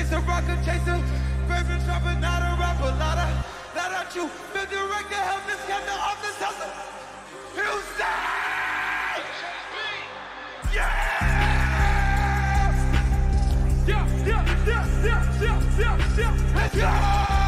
chaser, rocker, chaser. Favorite trapper, not a rapper, not you. The director, help this captain off this hustle. Houston! Yeah! Let's go!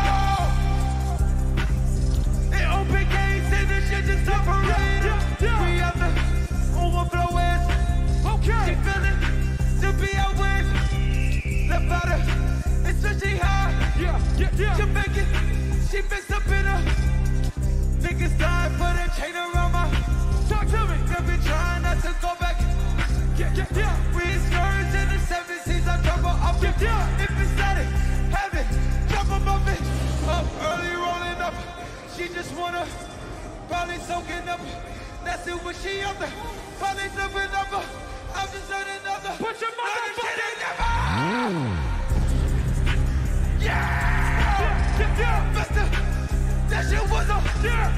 In open gates, and this shit just separated. We have the overflowers. Okay. She feeling to be out with. Left out her, especially high. Jamaican, she mixed up in her. Niggas died, put a chain around my. Talk to me. They've been trying not to go back. We scourged in the 70s, I drop her off it. If it's static, have it, drop them off it. Up early, rolling up. She just wanna, probably soaking up. That's it when she up there. Probably flipping up her. I'm just on another. Put your motherfucking yeah! Buster, that shit was up.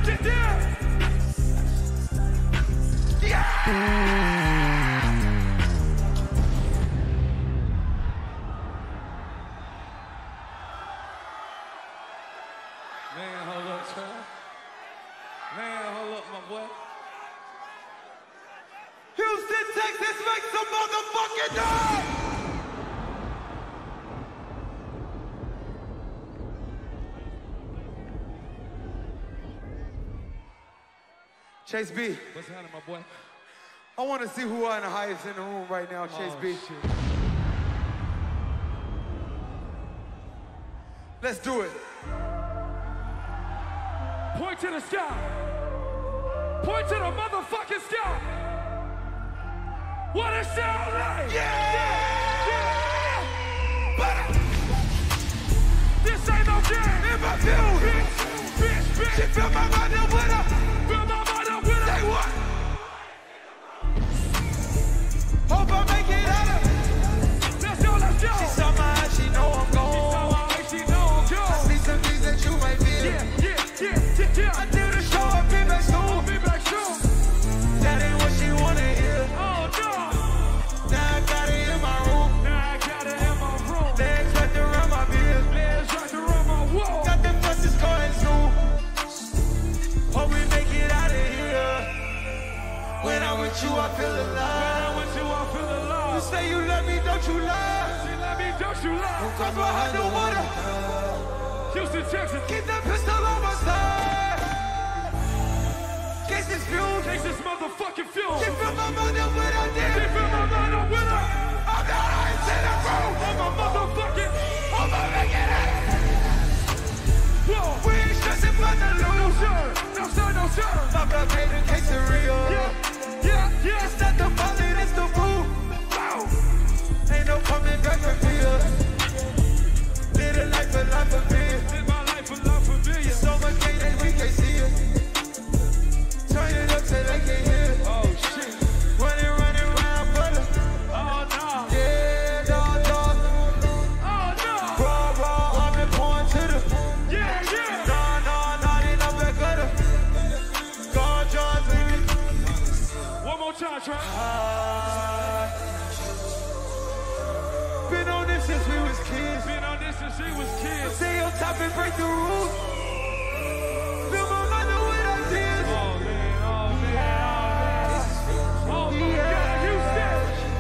Yeah! Man, hold up, child. Man, hold up, my boy. Houston, Texas, make some motherfucking noise! Chase B. What's happening, my boy? I want to see who are the highest in the room right now, Chase B. Shit. Let's do it. Point to the sky. Point to the motherfucking sky. What it sound like? Yeah! This ain't no game. In my field, Bitch. she fill my mind up with her. Fill my mind up with Say her. what? Hope I make it out of. Let's go. She saw my eyes, she know I'm gone. I see some things that you might feel. Yeah. I do the show, I'll be back soon. That ain't what she wanna hear. Oh, no. Now I got it in my room. Legs wrapped around my beard. Got them buses calling soon. Hope we make it out of here. When I'm with you, I feel alive. You say you love me, don't you lie? Don't cross behind the water. Houston, Texas. Keep that pistol on my side. Case this fuel. Takes this motherfucking fuel. She fill my mind up with her She dick. fill my mind up with her. I'm the highest in the room. On my motherfucking. I'm gonna make it out. Whoa. We ain't stressing about the No, lose. sir. No, sir. My blood made a case of real. Yeah. It's not the bullet, it's the boo. Ain't no coming back from here. Live a life of beer. Live my life a love familiar. So much hate that we can't see it. Turn it up till they can hear it. Oh, shit. Running around, brother. Oh, no. Yeah, dog. Oh, no. Raw, I've been pouring to the. Yeah. Nah, they not back at her. God, John, baby. One more time, Trent. Been on this since we was kids. Been on this since she was kids. Stay on top and break the rules. Fill my mind up with ideas. Oh, man. Oh, my God, Houston.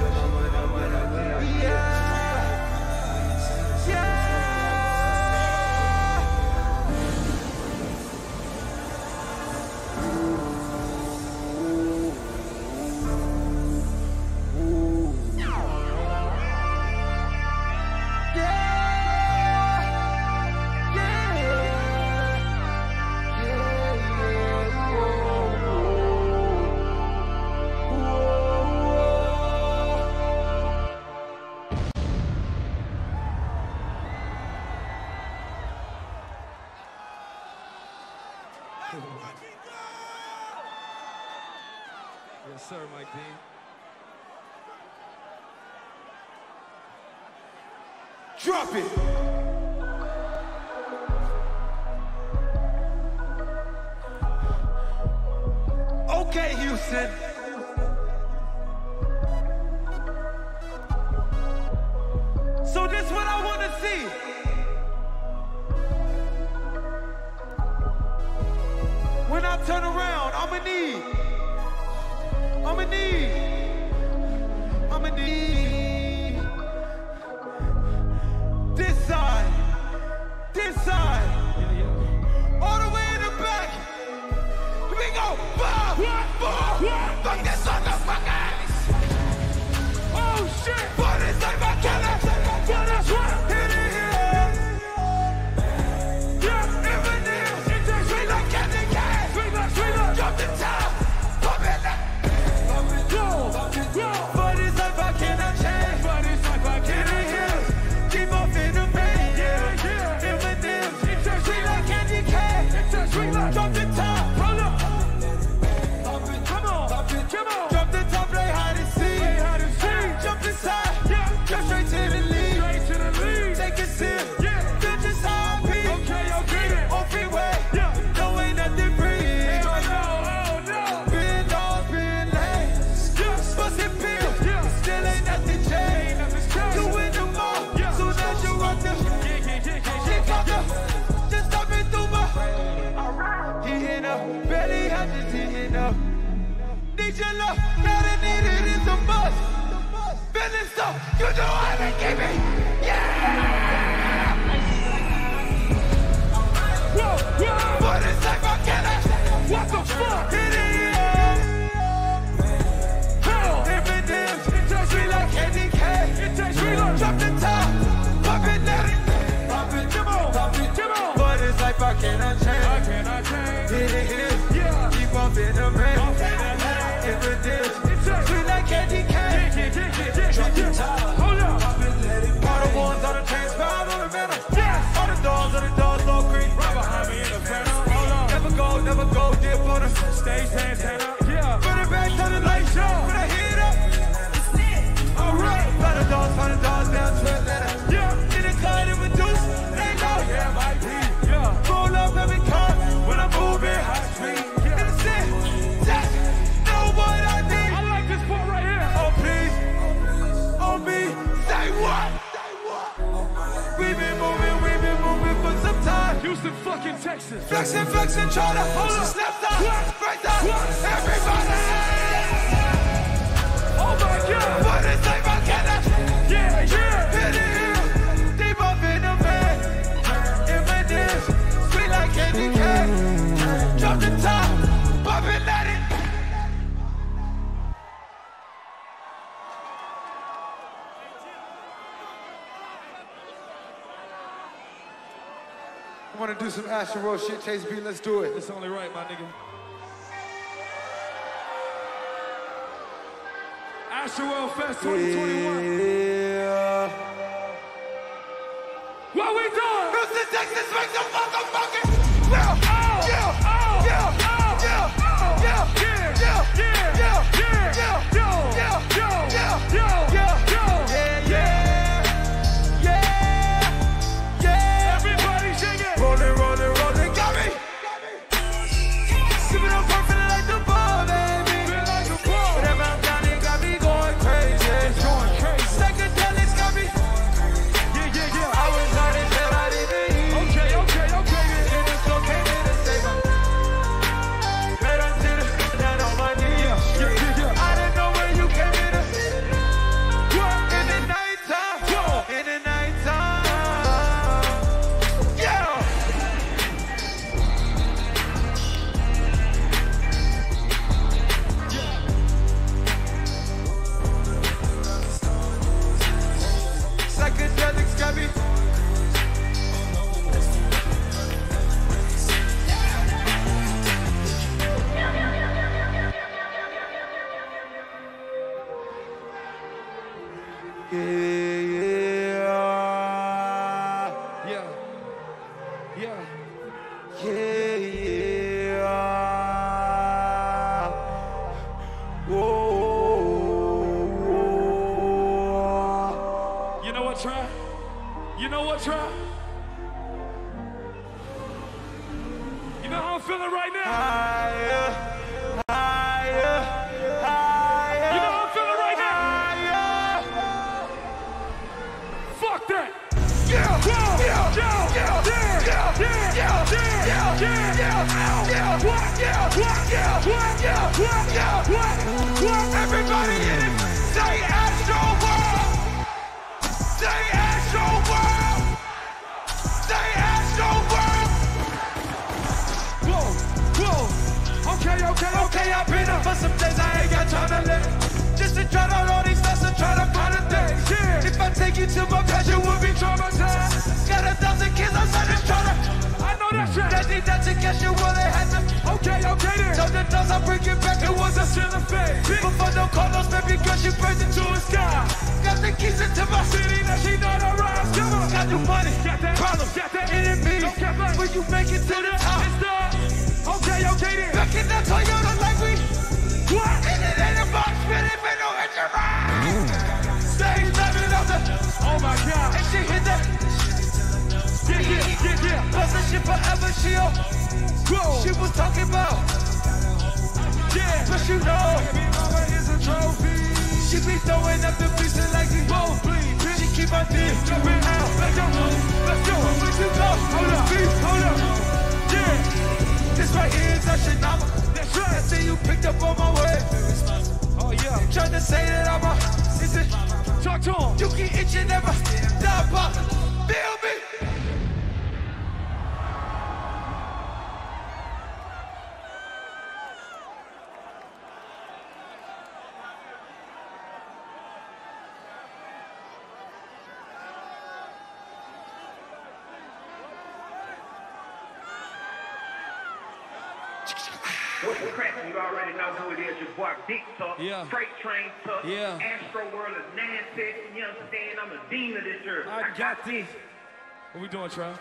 Yes, sir, Mike Dean. Drop it. Okay, Houston. So this what I want to see. need. When I turn around, I'ma need. I'ma need. I'ma need. This side. This side. All the way in the back. Here we go. Boom. Boom. Fuck this motherfucker. Oh shit. But it's like my killer. But that's right. Hit it here. Yeah. Eminem. Sweet like candy cane. Sweet like. Drop the top. Pump it up. Go. But it's like I cannot change. But it's like I cannot change. Keep off in the pain. Yeah. Eminem. Sweet like candy cane. Sweet like. Drop the top. Hold up. Come on. Come on. Drop the top. Play hide and seek. Jump inside. Yeah. Jump straight to the lead. Straight to the lead. Take a sip. Yeah. Bitch is how I be. Okay. On freeway. Yeah. No ain't nothing free. Oh no. Been long, been late. Bustin' pills. Yeah. Still ain't nothing changed. You in the mall. Yeah. Soon as you rock the. Just stop it through my. Heating up. Barely had to heating up. Need your love. Now the need it is a must. Feeling stuff. You know how to keep it. Yeah. Whoa. But it's like I cannot. What the fuck? Hit it, yeah. Hell. Eminem. Sweet like candy cane. Drop the top. Pop it, let it. Pop it. Come on. But it's like I cannot change. Hit it. Yeah. Keep on in the rain. Eminem. Sweet like candy cane. Drop the top. Hold up. All the ones on the train, spine on the metal. Yes. All the doors, low green. Right behind me in the phantom. Hold up. Never go, dip on the stage, Santana. Yeah. Put it back, turn the lights on. Put a heat up. Alright. Find the doors down to Atlanta. Yeah. In the car, it reduce. They know. Yeah, might be. Yeah. Roll up every car when I'm moving high street. In the city. Just know what I need. I like this part right here. Oh, please. On me. Say what? We've been moving for some time. Houston, fucking Texas. Flexing, try to hold us. Left side, right side. Everybody. Oh my God. What is like my cannot? Yeah. Hit it here. Deep up in the bed. Eminem. Sweet like candy cane. Drop the top. Pop it, let it. I want to do some Astro World shit, Chase B, let's do it. It's only right, my nigga. Astro World Fest 2021. Yeah. What we doing? Houston, Texas, make some motherfucking. Yeah. Everybody sing it. Rolling, got me. Sipping on perfect like the ball, baby. Whatever I'm down, it got me going crazy. Psychedelics got me. Yeah. I was hard until I didn't eat. Okay. And it's okay to save them. Right until the down on my knees. Yeah. I didn't know where you came in. In the nighttime. Yeah. Psychedelics got me. You know what, Try? You know how I'm feeling right now? You know how I'm feeling right now? Fuck that! Everybody in it, say Astro World! Say Astro World! Say Astro World! Whoa. Okay, I've been up for some days, I ain't got time to live. Just to try out all these stuff and try to find a thing. Yeah. If I take you to my past, you would be traumatized. Got 1,000 kids outside this tryna. I know that's right. That need not to guess you well, they had to. Okay then. Told the dogs I'll bring it back, it was a silver fade. Before no Carlos, baby girl, she burns into the sky. Got the keys into my city, now she know the rise. Come on. Got new money, Got that. problems, Got that. enemies. Don't care about. When you make it to the top. It's the. Okay then. Back in that Toyota like we. What? And it ain't a box, but it ain't no engine ride. Stage living up the. Oh my God. And she hit that. Yeah. Bust the shit forever, she on. Whoa. She was talking about. Yeah. But you know. Baby mama is a trophy. She be throwing up the pieces like we Both bleed, bitch. She keep my dick Jumping out. Let's go. Where you go? Hold up. Yeah. This right here is a Shinama. That's I right. see you picked up on my way. Oh yeah. Trying to say that I'm a. Is it? Talk to him. You keep itching never. Stop up. Feel me? What's the crack? You already know who it is. Your boy Big Tuck, Yeah. Freight Train Tuck, Yeah. Astro World is Nancy. You understand? I'm a dean of this earth. I got this. What we doing, Trav?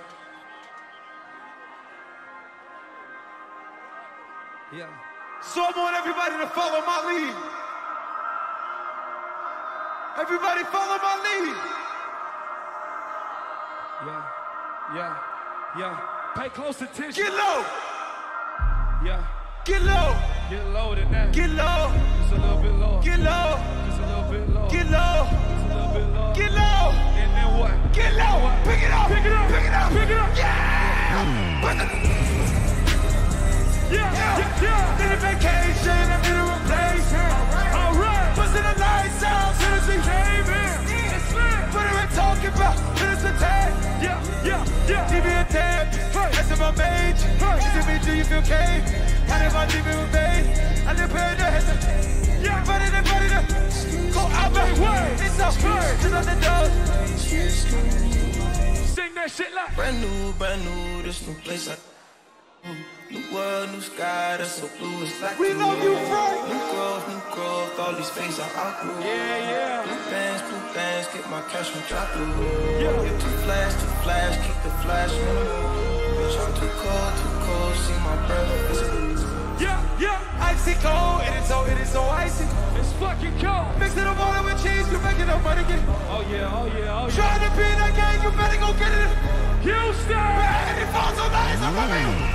Yeah. So I want everybody to follow my lead. Everybody follow my lead. Yeah. Pay close attention. Get low. Yeah. Get low. Get low than that. Get low. Just a little bit lower. Get low. Just a little bit lower. Get low. Just a little bit lower. Get low. And then what? Get low. Pick it up. Pick it up. Pick it up. Pick it up. Yeah. Yeah. Need a vacation. I need a replacement. All right. Busting the lights out. Soon as we came in. It's lit. What am I talking about? Finish the tag. Yeah. Give me a tab. That's in my mage. Is it me? Do you feel okay? How did my deep in my vein? I live here in the head. Yeah. Everybody to go out my way. It's a first. Just on the door. Sing that shit like. Brand new, this new place. New world, new sky, that's so blue, it's like We love you, Frank. New growth, all these things I outgrew. Yeah. Blue bands, get my cash from drop through. Yeah. You're too flash, keep the flash minimal. Bitch, I'm too cold, see my breath visible. Yeah. Icy cold, it is so icy. It's fucking cold. Mixing the water with cheese, you making up money again. Oh yeah. Trying to be in that game, you better go get it. Houston. And it falls so nice, I'm coming.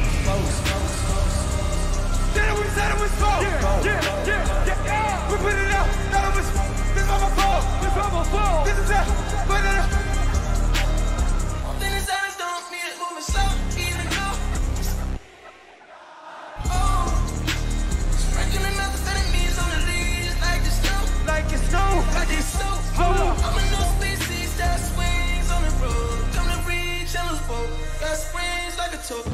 Said it was slow. Yeah. We put it out, thought it was, this is my fault. This is that, put it out. Open his eyes, don't feel it moving slow, even go. Oh, sprinkling out the enemies on the leaves like the snow. Like it's snow. Like it's snow. Hold up. I'm a new species that swings on the road. Come to reach on the boat. Got springs like a toe.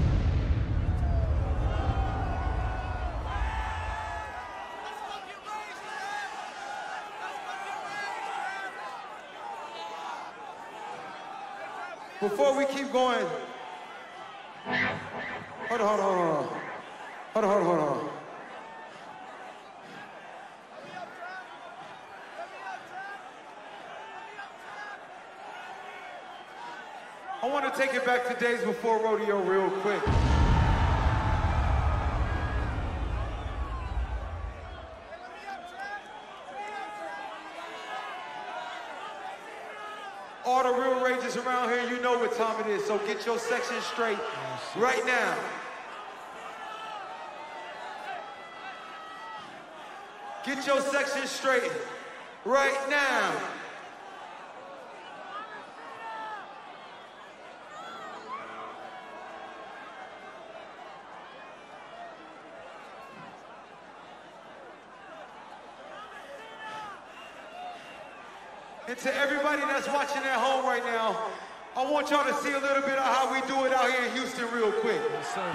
Before we keep going, hold on. I want to take it back to days before rodeo real quick. All the real rangers around here, you know what time it is, so get your section straight right now. Get your section straight right now. And to everybody that's watching at home right now, I want y'all to see a little bit of how we do it out here in Houston real quick. Yes, sir.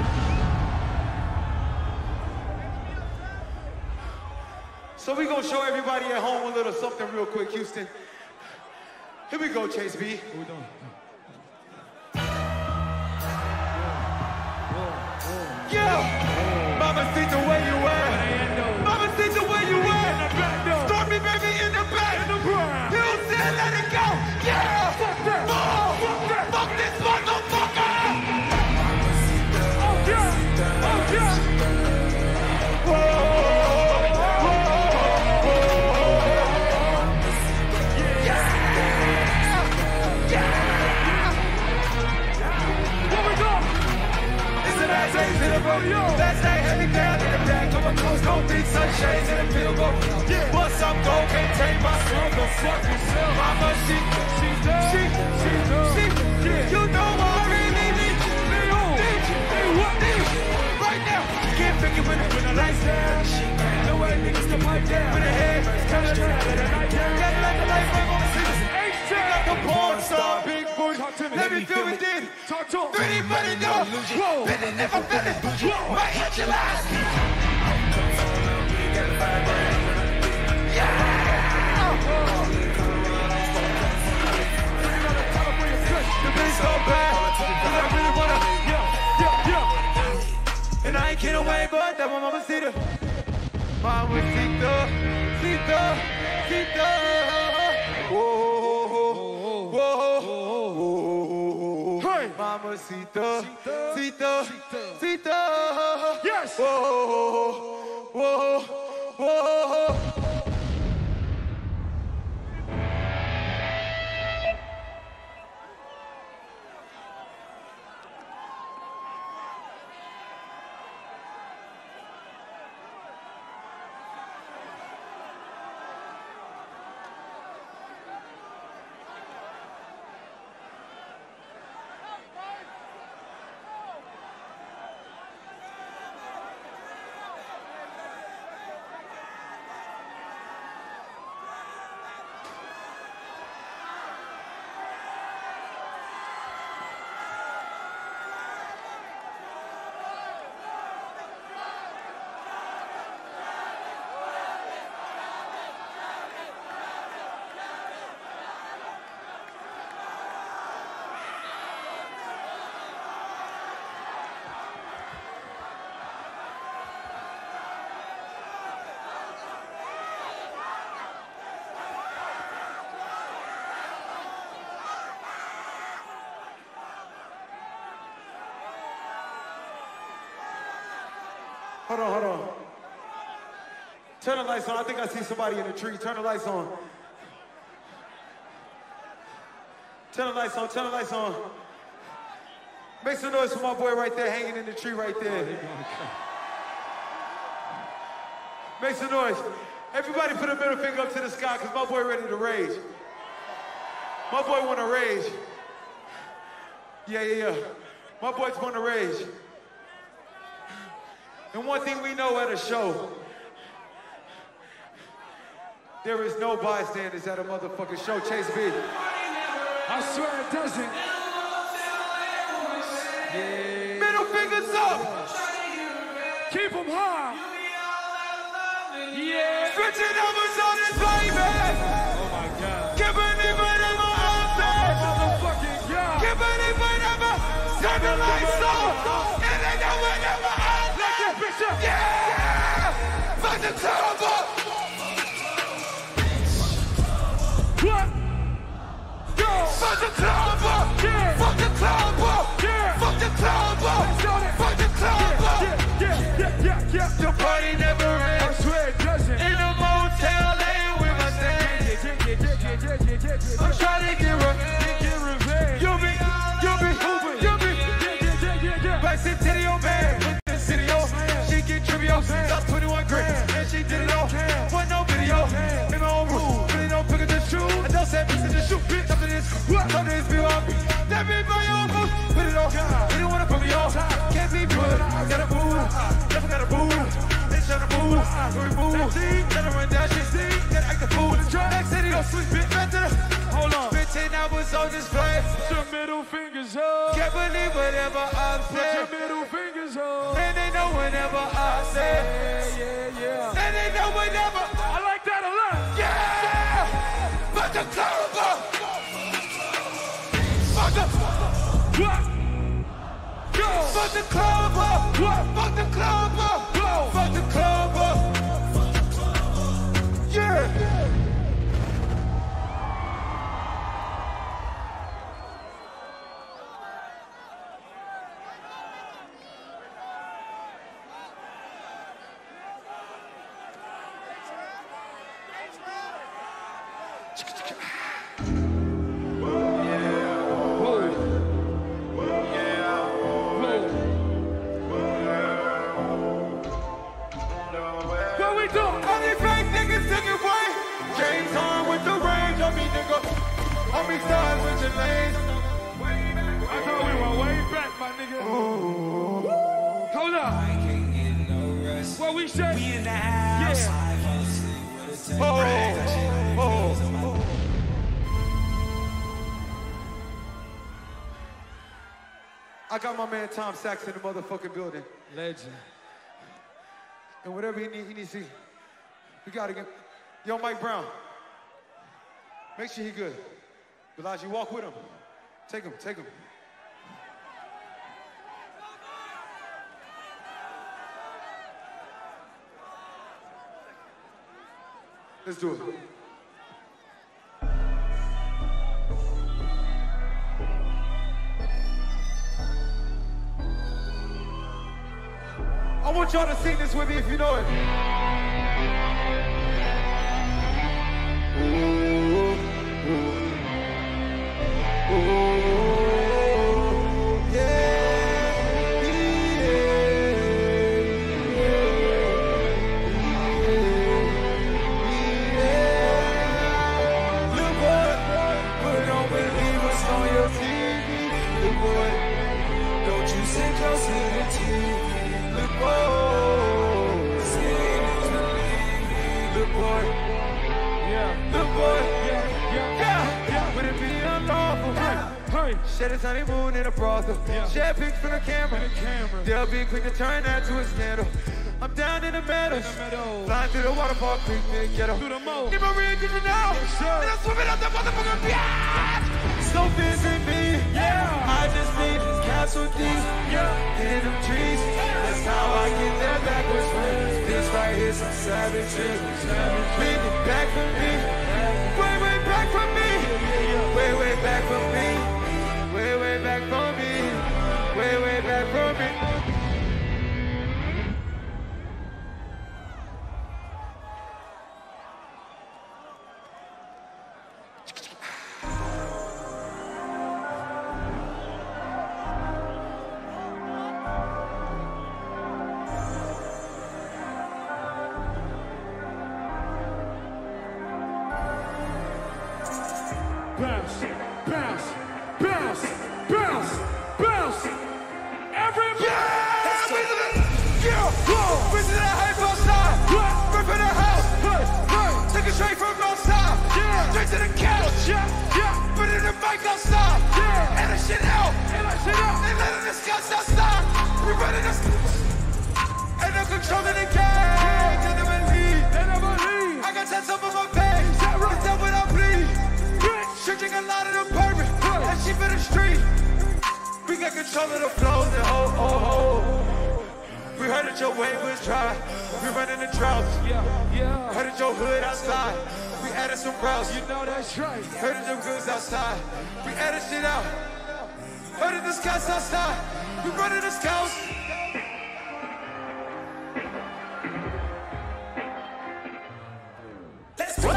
So we gonna show everybody at home a little something real quick, Houston. Here we go, Chase B. What we doing? Yeah! Mama, see the way you were. Mama, see the way you were. Stormy baby in the back. Houston, let it go. Yeah! Fuck that. Fuck that. Fuck this motherfucker. Oh yeah. Oh yeah. Whoa. Last night had me down in the back of my clothes, don't think sunshades in the field goal. Yeah, but some gold can't take my soul. Go fuck yourself. Mama, she, you know I really need right now. Can't figure when the lights down. No way niggas can pipe down. With a head, turn it around, let the night down. Gotta let the light bring on the city. Like a porn star, big boy. Let me feel it then. Talk to him. Pretty money, no. Whoa. Been it, never been it. Whoa. Might hit your last. Yeah. The beat's so bad. I really wanna. Yeah. And I ain't kidding away, but that my mama see the. Mama see the. Whoa. Hey. Mamacita, Sita. Yes. Whoa. Hold on. Turn the lights on. I think I see somebody in the tree. Turn the lights on. Turn the lights on. Make some noise for my boy right there, hanging in the tree right there. Make some noise. Everybody put a middle finger up to the sky, because my boy ready to rage. My boy want to rage. Yeah. My boys want to rage. And one thing we know at a show, there is no bystanders at a motherfucking show. Chase B. I swear it doesn't. Yeah. Middle fingers up. Keep them high. Yeah. Switching numbers on this baby. Oh my God. Give it whatever I'm saying. Motherfucking God. Give it whatever. Turn the lights on. And they know whatever I'm saying. Yeah! Fuck the club up! What? Go! Fuck the club up! Yeah! Fuck the club up! Yeah! Fuck the club up! Fuck the club up! Yeah. The party never ends. I swear it doesn't. In a motel, laying with my stand. Yeah. I'm trying to get revenge. You'll be. Backseat titty on man. She get trivial. That's 21 grand. And she did it all. Wasn't no video. In my own room. Really don't pick up the shoe. I don't say mix in the shoe. Bitch, after this. After this, be on me. That bitch by your boots. Put it on. He didn't want to put me on. Can't be put. Got a boo. Never got a boo. And tryna move. Gotta run that shit. Gotta act the fool. Next city, go switch bitch back to the. Hold on. 15 hours on display. Put your middle fingers up. Can't believe whatever I Put say. your middle fingers up. And they know whenever I say. Yeah. And they know whenever. I like that a lot. Yeah! Fuck the club up! Fuck the... What? Go! Fuck the club up! What? Fuck the club up! Go! Fuck the club up! Yeah! What we do? Only fake niggas took it away. James on with the range on me, nigga. On me stars with your lanes. I thought we were way back, my nigga. Hold up. What we said? Yeah. I got my man Tom Sachs in the motherfucking building. Legend. And whatever he needs to, we gotta get. Yo, Mike Brown. Make sure he good. Elijah, you walk with him. Take him. Let's do it. I want y'all to sing this with me if you know it. Shed his honeymoon in a brothel. Shed pics from the camera. They'll be quick to turn that to a scandal. I'm down in the meadows. Flying through the waterfall creek near the ghetto. Need my real get you now. And I'm swimming out that motherfucking beach. So visit me. I just need Castle D. In them trees. That's how I get that backwards way. This right here's some savage shit. Bring it back from me. Way back from me. Way back from me. Way back from me. Way back from me. Bounce, bounce, bounce, bounce, bounce. Everybody! Bitch to that hype outside. Rip in the house. Take it straight from outside. Straight to the couch. Put it in the mic outside. And the shit out. And letting the scouts outside. We running this. Ain't no controlling the game. They never leave. I got tats up on my face. It's that when I bleed. She drink a lot of the bourbon. And she for the street. We got control of the flows and ho. We heard that your wave was dry. We running the droughts. Heard that your hood outside. We added some routes. You know that's right. Heard that them goods outside. We added shit out. Heard that the scouts outside. We running the scouts. Let's go.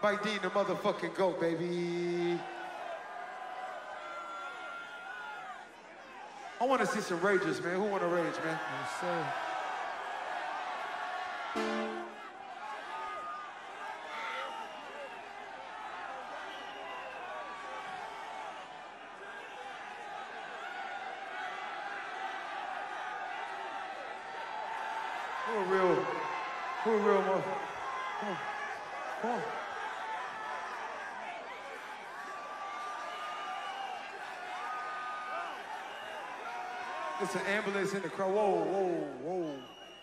Mike Dean, the motherfucking GOAT, baby. I want to see some rages, man. Who want to rage, man? Yes, sir. Who a real one? Come on. Come on. It's an ambulance in the crowd. Whoa, whoa, whoa.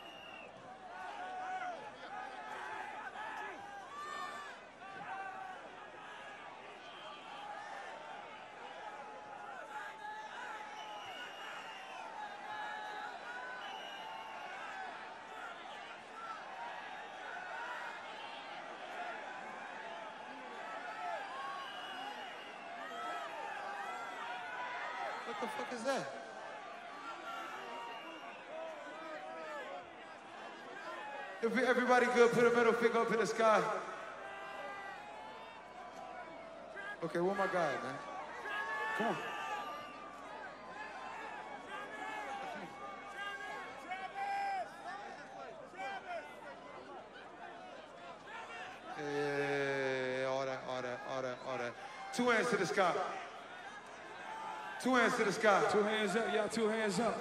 What the fuck is that? If everybody good, put a middle finger up in the sky. Okay, where my guy, man? Come on. Yeah, all that. 2 hands to the sky. 2 hands to the sky. 2 hands up, y'all. 2 hands up.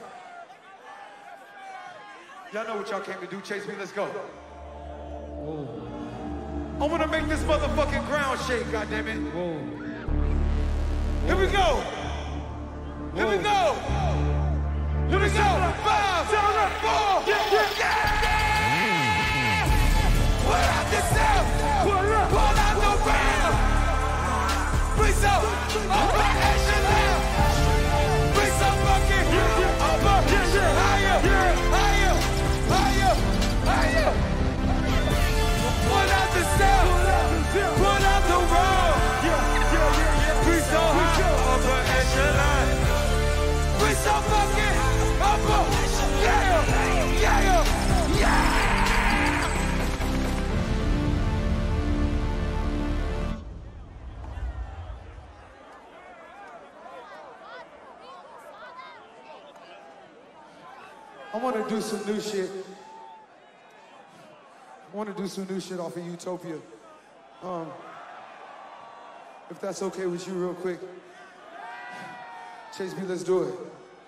Y'all know what y'all came to do. Chase me, let's go. Whoa. I want to make this motherfucking ground shake, goddammit. Whoa. Here we go. Here we go. Here we go. 5, 4, yeah. Pull out the sound. Pull out the round. Bring some operation now. Bring some fucking operation higher. Higher. Pull out the sound. Pull out the road. Bring so high. Operation line. Bring so fucking yeah. I want to do some new shit. I want to do some new shit off of Utopia. If that's okay with you real quick. Chase me, let's do it.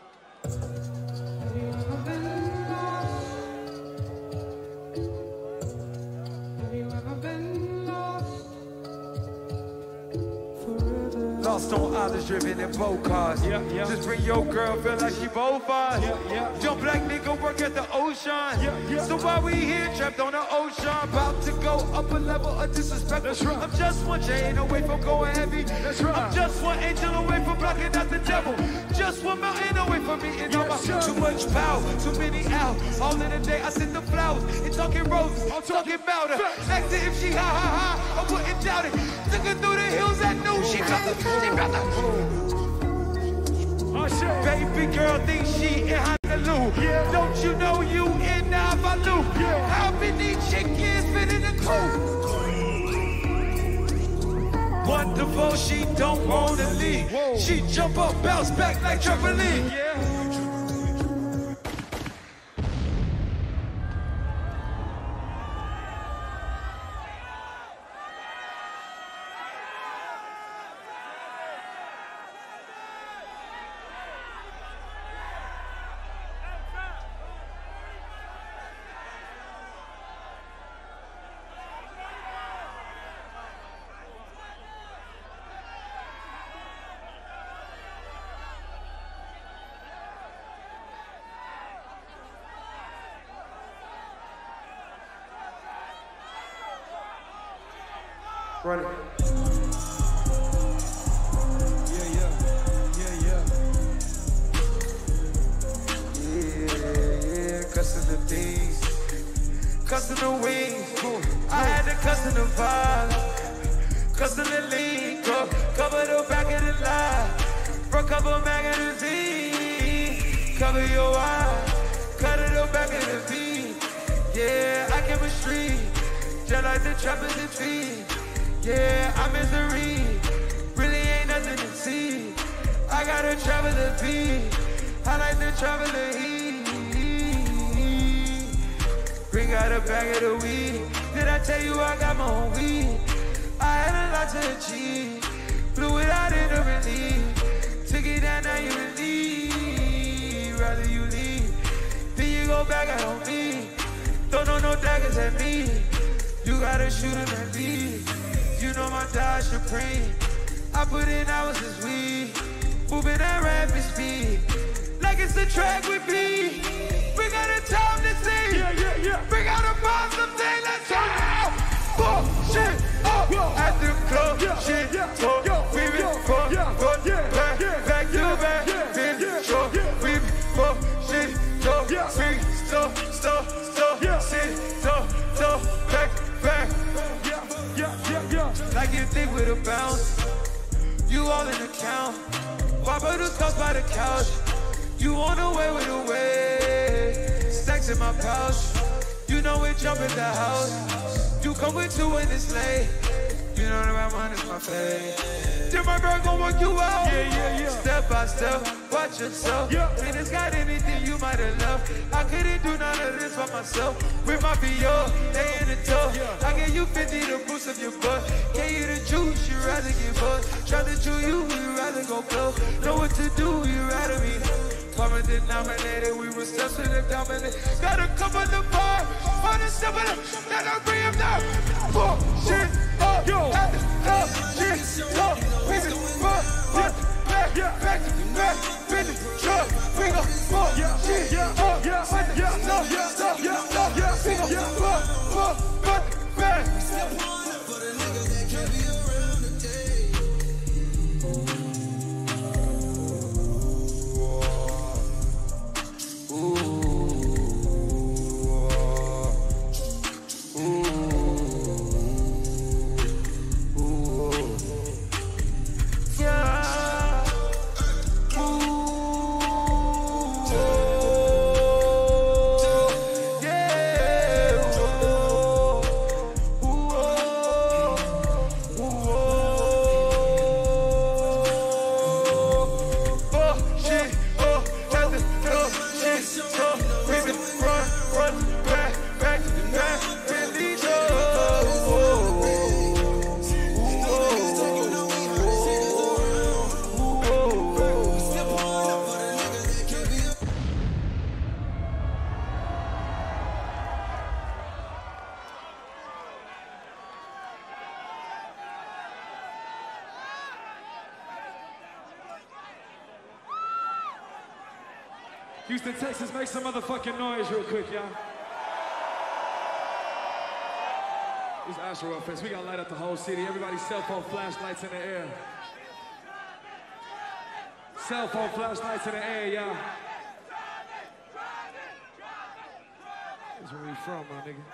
Lost on islands, driven in boat cars. Yeah. Just bring your girl, feel like she both us. Yeah. Young black nigga work at the ocean. Yeah. So while we here, trapped on the ocean, about to go up a level of disrespect. That's right. I'm just one chain away from going heavy. That's right. I'm just one angel away from blocking out the devil. Just one mountain away from meeting all my too much power, too many out. All in the day, I send the flowers. And talking roses, I'm talking about her. Asked her if she high, I wouldn't doubt it. Took her through the hills and knew she felt the. Baby girl thinks she in Honolulu. Yeah. Don't you know you in Navalu? Yeah. How many chickens fit in the coop? Wonderful, she don't wanna leave. Whoa. She jump up, bounce back like trampoline. Yeah. Run it. Yeah, cussing the things, cussing the wings. I had to cussing the vibe, cussing the lean. Cover the back of the line, front cover magazine. Cover your eyes, cut it the back of the V. Yeah, I came a street, just like the trappers in feet. Yeah, I'm misery. Really ain't nothing to see. I gotta travel the beat. I like to travel the heat. Bring out a bag of the weed. Did I tell you I got my own weed? I had a lot to achieve. Blew it out in the relief. Took it down, now you relieve. Rather you leave. Then you go back out on me. Don't know no daggers at me. You gotta shoot him at me. You know my die supreme. I put in hours this week. Moving at rapid speed. Like it's a track with me. Bring out a time to see. Bring out a positive thing. Let's go. Shit up at the club. Shit talk. We been fuck. Back to back. Been talk. We been fuck. Shit talk. Big stuff. Shit talk. Back. Like you think with a bounce. You all in the count. Barbados comes by the couch. You on the way with a way. Stacks in my pouch. You know we jump in the house. You come with two in this lane. You know that my mind is my fate. Then my girl gon' work you out. Yeah. Step by step, watch yourself. And it's got anything you might have loved. I couldn't do none of this by myself. With my VO, they in the tub. I gave you 50 to boost up your butt. Gave you the juice, you rather get buzzed. Tryna chew you rather go close. Know what to do, you rather be common denominator. We were steps in the dominant. Gotta come on the bar, on the step of the, let her bring him down. Shit up, at the club, shit up. We been fuck, back, in the truck. We gon' fuck, shit up, with the stuff, we gon' fuck, back. Houston, Texas, make some motherfucking noise real quick, y'all. This is Astro World Fest. We gotta light up the whole city. Everybody cell phone flashlights in the air. Cell phone flashlights in the air, y'all. That's where we from, my nigga.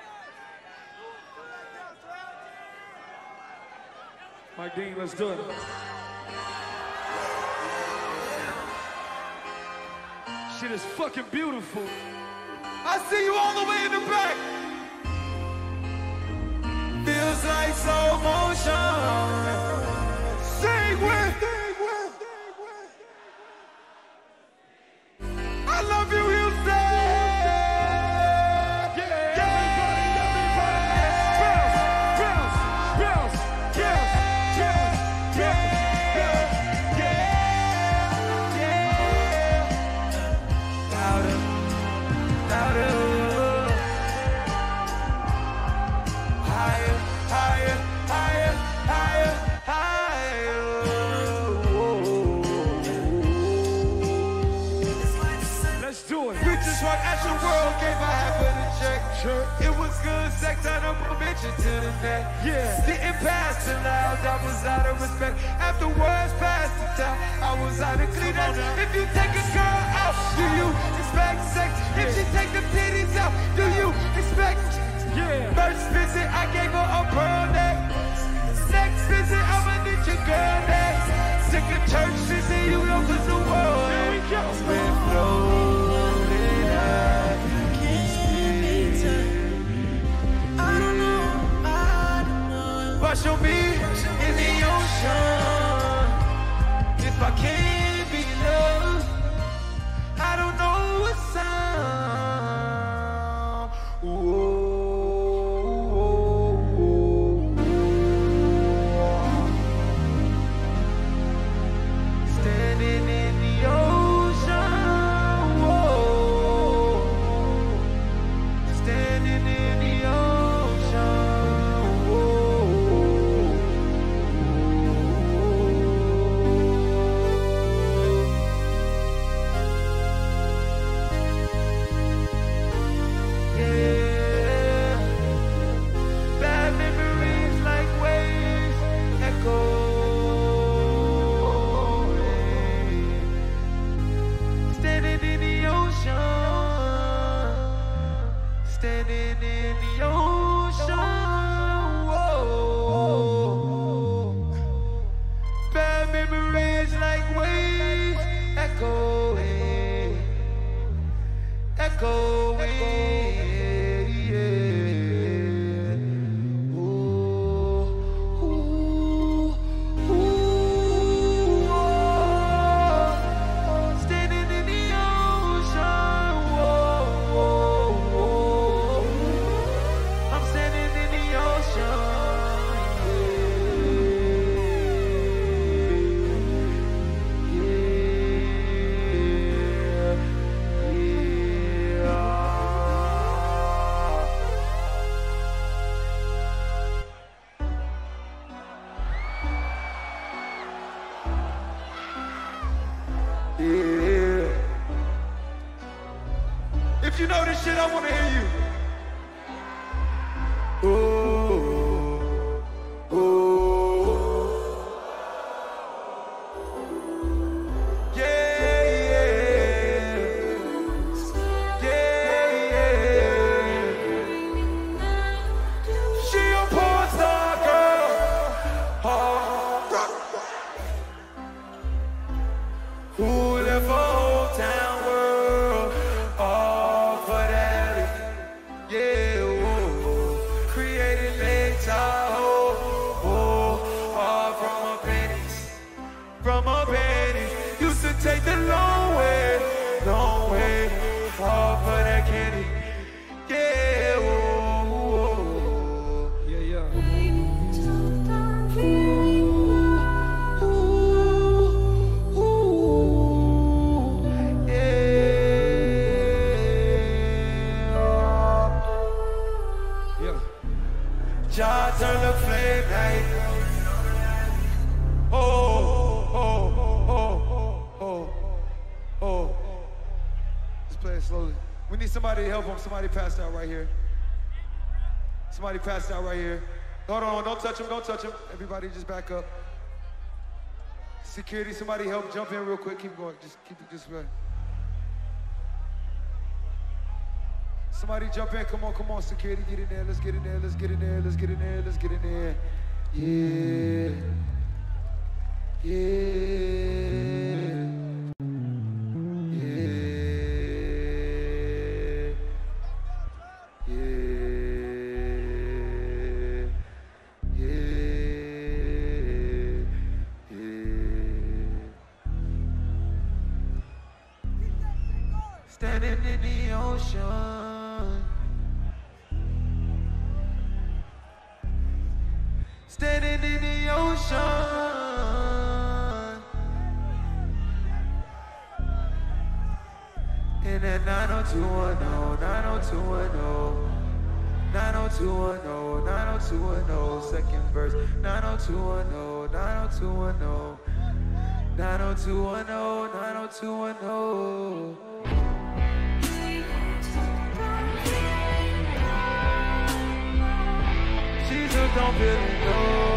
Mike Dean, let's do it. Shit is fucking beautiful. I see you all the way in the back. Feels like slow motion. Sing with. I love you, Houston. It was good sex, I don't mention to the neck. Yeah. Didn't pass the loud, I was out of respect. Afterwards, past the time, I was out of clean up. If you take a girl out, do you expect sex? If she take the titties out, do you expect? Yeah. First visit, I gave her a pearl neck. Next visit, I'ma need your girl next. Second church visit, you know, cause the world has been floating up. Wash show me in the ocean. If I can't be loved, I don't know what sound. Standing in the ocean. Standing in the standing in the ocean, whoa. Bad memories like waves echoing, echoing, yeah. Ooh, ooh, ooh, oh. Standing in the ocean, whoa, whoa. I'm standing in the ocean, yeah. If you know this shit, I wanna hear you. Ooh, ooh. Yeah, yeah. Yeah, yeah. She a porn star girl. Oh. Who left a whole town world all for that? Yeah, ooh. Created Lake Tahoe, oh, all from her panties, from her panties. Used to take the long way, all for that candy. Yeah, ooh, yeah, yeah. Jah turn the flame night. Oh, oh, oh, oh, oh. Just play it slowly. We need somebody to help him. Somebody passed out right here. Somebody passed out right here. Hold on, don't touch him, don't touch him. Everybody just back up. Security, somebody help jump in real quick. Keep going, just keep it just right. Somebody jump in, come on, security, get in there, let's get in there, let's get in there, let's get in there, let's get in there. Yeah. Yeah. Yeah. Yeah. Yeah. Yeah. Standing in the ocean. Standing in the ocean. In that 90210, 90210, 90210, 90210, second verse, 90210, 90210, 90210, 90210. Don't really know.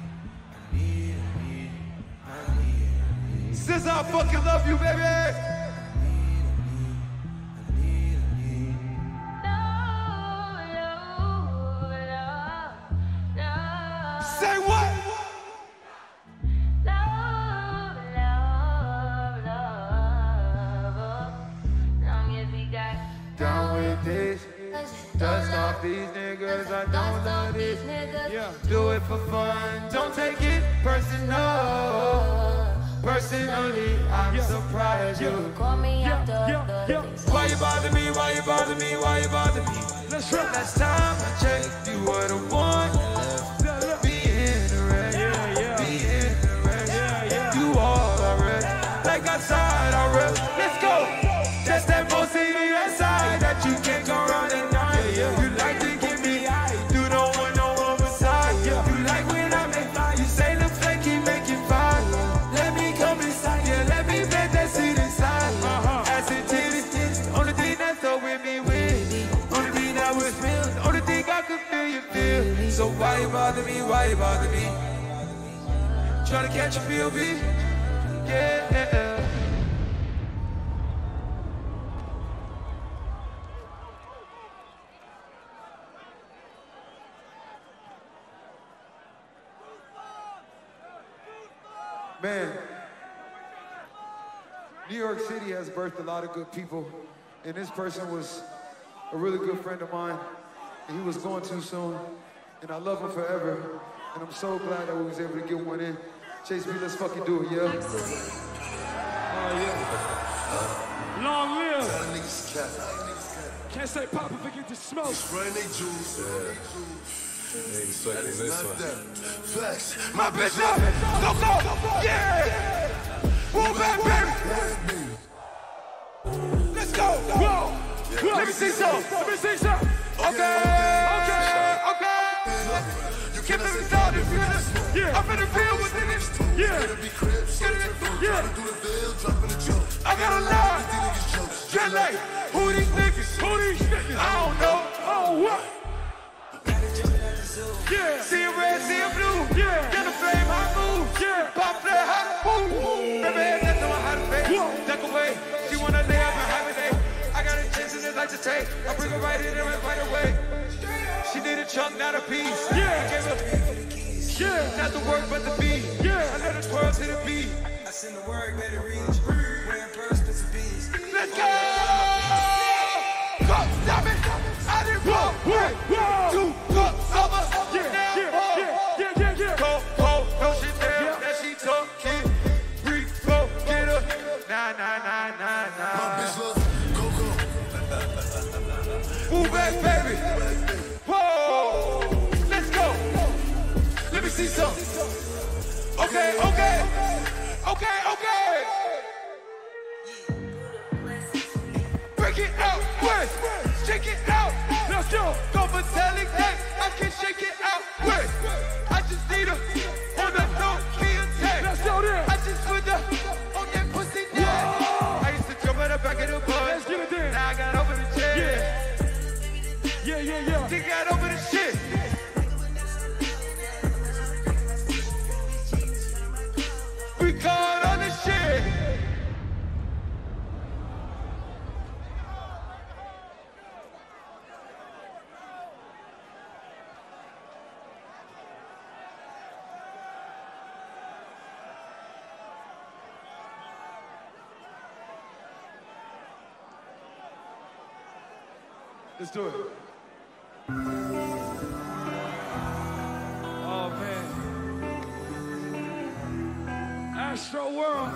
Since I fucking love you, baby. Say what? Love, love, love. Long as we got Down with this. Dust off these niggas, I don't love this. niggas. Do it for fun, don't take it personal. Personally, I'm surprised you. Call me after the Why you bother me? Why you bother me? Why you bother me? Let's try. Last time I checked, you were the one. Be in the red, be in the red. You all already, like outside already. Let's go. Just that pussy to your side that you can't go around and deny. You like to give me high, you don't want no one beside. You like when I make fly, you say the flaky make it fire. Let me come inside, let me bet that seat inside. Acid titties, only thing that's so with me, only thing that was real, only thing I could feel you feel. So why you bother me? Why you bother me? Tryna catch a POV? Yeah. Man, New York City has birthed a lot of good people, and this person was a really good friend of mine, and he was going too soon, and I love him forever, and I'm so glad that we was able to get one in. Chase B, let's fucking do it, yeah? Long live. Can't say Papa forget to smoke. Spraying they juice. That is not them. Flex. My bitch love it! Go! Yeah! Move back, baby! Let's go! Whoa. Let me see some! Let me see some. Okay! You can't let me start this business. Yeah. I'm in the field with it. Yeah. Yeah. I got a lot. Jet lag. Who these niggas? I don't know. Oh, what? Yeah. See him red, see him blue. Yeah. Get a flame, hot move. Yeah. Pop flare, hot boom. Never had that to my hot face. Duck away. She wanna lay up and have a day. I got a chance and it's like to take. I bring her right in and right away. She need a chunk, not a piece. Yeah. I gave her Yeah. not the work, but the beat. Yeah. I let her twirl to the beat. I send the word, better reach. Wearing purse, bits and bees. Let's go! Go, stop it! I didn't blow. Two cups over. Yeah. Cold, no shit down. That she talking. Freak, go, get her. Nah. My bitch love Coco. Move back, baby. Whoa! Let's go. Let me see some. Okay. Break it out, wait. Shake it out. Let's go. Go for telling that I can shake it out, wait. I just need her on the don't be a tag. Let's go there. I just put the on that pussy down. I used to jump at the back of the bus. Let's get it there. Now I got over the chair. Yeah. She got over the shit. We caught on the shit. Let's do it. Oh, man. Astro World.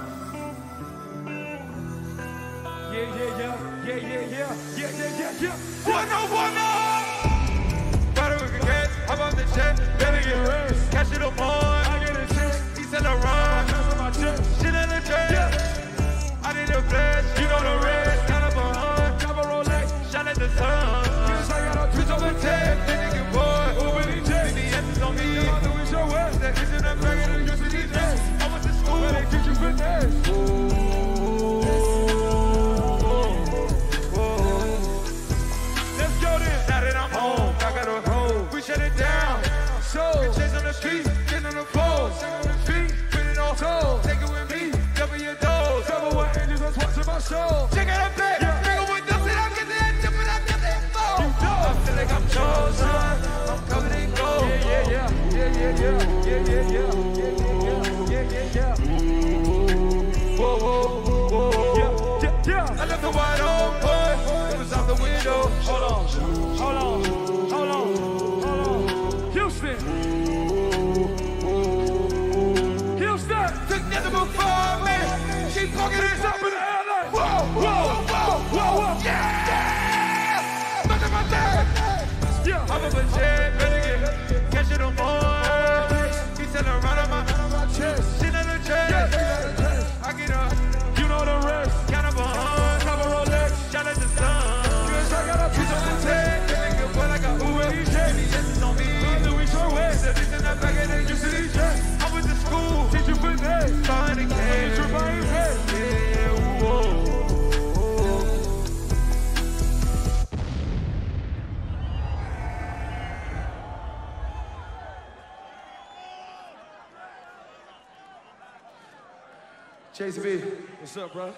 Yeah. One. Better we can catch. How about the jet? Better get rest. Catch it on I get a check. He said I run. That's on my check. Shit in the trash. Yeah. I need a flash. You know the rest. Got up on hunt. Drop a Rolex. Shine at the sun. Yes, I got a Twitch over 10. Then nigga boy. Over the jet. See the answers on me. I'm doing so well. That is in the bag of the university. I went to school. Where they teach you fitness. Let's go then. Now that I'm home, I got a home. We shut it down. So, Bitches on the street, getting on the pole. On the street, put it on toes. Take it with me, double your dose. double what angels are watching my soul. Check out a bag, nigga with dust it, I'm getting that chip and I'm getting that phone. I feel like I'm chosen, I'm covered in gold. Yeah. I left the wide open. It was out the window. Hold on. Houston. Took nothing before me. Keep fucking it up in the air like whoa. Yeah! Look at my dad. Yeah. I'm a legit, better get catch it on more. He said around on my chest. Shit on the chest. I get up. You know the rest. Count up a hundred. Cover Rolex. Shout out the sun. Yes, I got a piece of the Take the nigga, but I got Uber. He's just on me. Louis Jordan. Said this in the back of the UCD chest. I went to school. Teach you finesse. Find a game. Teach you my head. Yeah, whoa. Chase B. What's up, bro?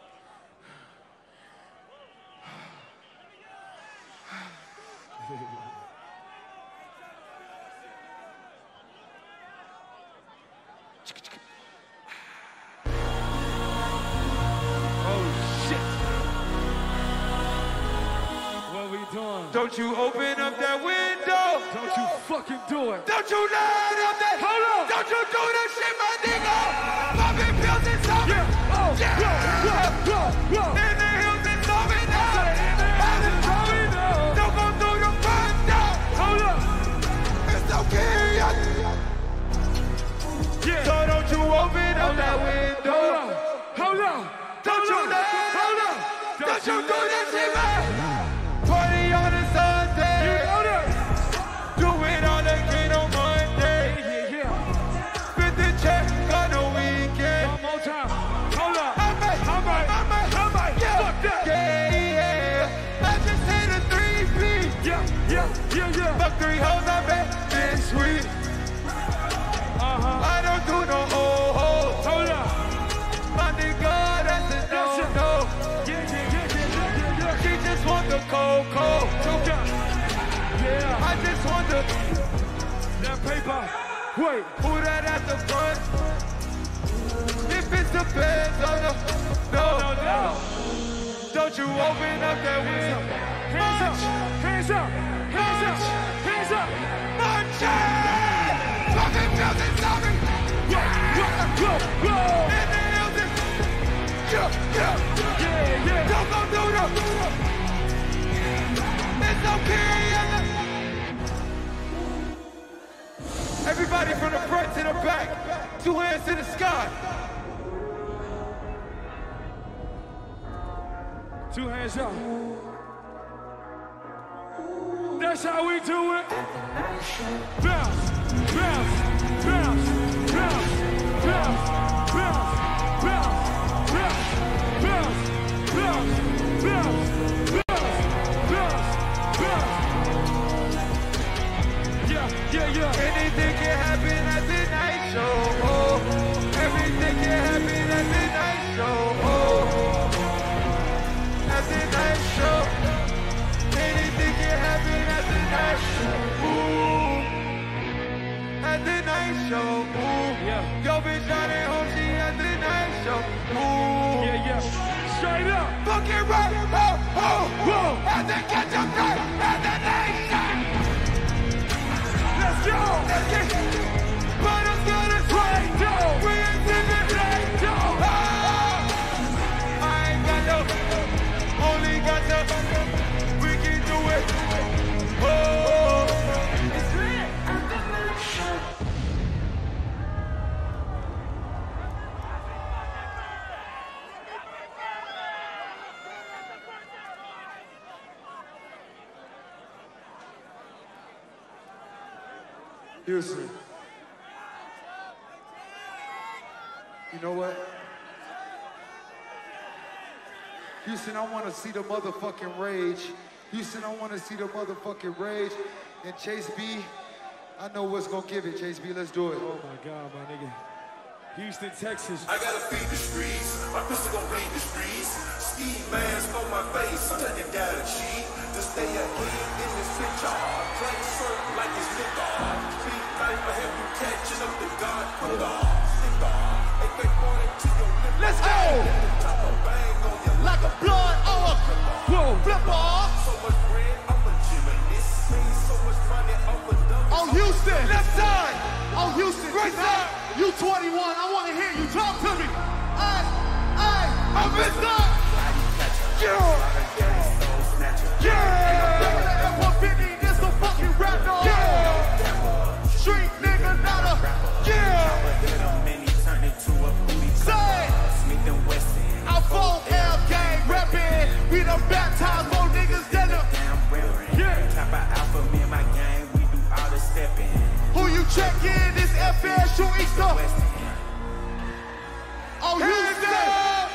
Don't you open up that window. Don't you fucking do it. Don't you let up that. Hold on. Don't you do that shit, my nigga. Popping pills and something. Yeah. Oh, yeah. In the hills and something now. Don't go through the front door. Hold up. It's okay. Yeah. So don't you open up that window. Hold on. Don't you let. Hold on. Don't you do that shit, man. Party on a Sunday. You know that. Do it on again on Monday. Yeah. Spit the check on the weekend. One more time. Hold on. I might. Yeah. Fuck that. Yeah. I just hit a 3-P. Yeah. Fuck 3 hoes, I bet this week. I don't do no hoes. Hold on. My nigga, that's a no. Yeah. She just want the cocoa. Yeah. I just want the That paper. Wait. who that at the front. If it's the feds on the no. Don't you open up that window. Hands up. Munch it! Fucking pills and something. Whoa. In the hills and Yeah. don't go do the. It's okay. Everybody from the front to the back, 2 hands to the sky. 2 hands up. That's how we do it. Bounce. Yeah. Anything can happen at the night show. Everything can happen at the night show. At the night show. Anything can happen at the night show. At the night show. Yeah. Yo, bitch, I ain't home. She at the night show. Yeah. Straight up. Fucking right. Whoa. At the catch-up time. At the night show. Let's go. But I'm gonna try. We ain't living like I ain't got no, only got no. We can do it. Oh, it's lit. Houston. You know what? Houston, I want to see the motherfucking rage. Houston, I want to see the motherfucking rage. And Chase B, I know what's gonna give it. Chase B, let's do it. Oh my God, my nigga. Houston, Texas. I gotta feed the streets. My pistol gon' paint the streets. Ski mask on my face. I'm telling you, gotta cheat to stay ahead in this picture. Play surf like it's liquor. Big knife, I help you Let's go! Like a blood or a flip off. Oh, Houston. Left side. Oh, Houston. Right side. You 21. I want to hear you. Talk to me. I'm inside. Yeah. F-150. This a fucking rap dog. Yeah. Street nigga, not a. Yeah. Say. I'm full L gang reppin'. We done baptized more niggas than a. Yeah. Top of Alpha, me and my gang, we do all the stepping. Who you checkin'? This FS shoot East Coast. Oh, Houston.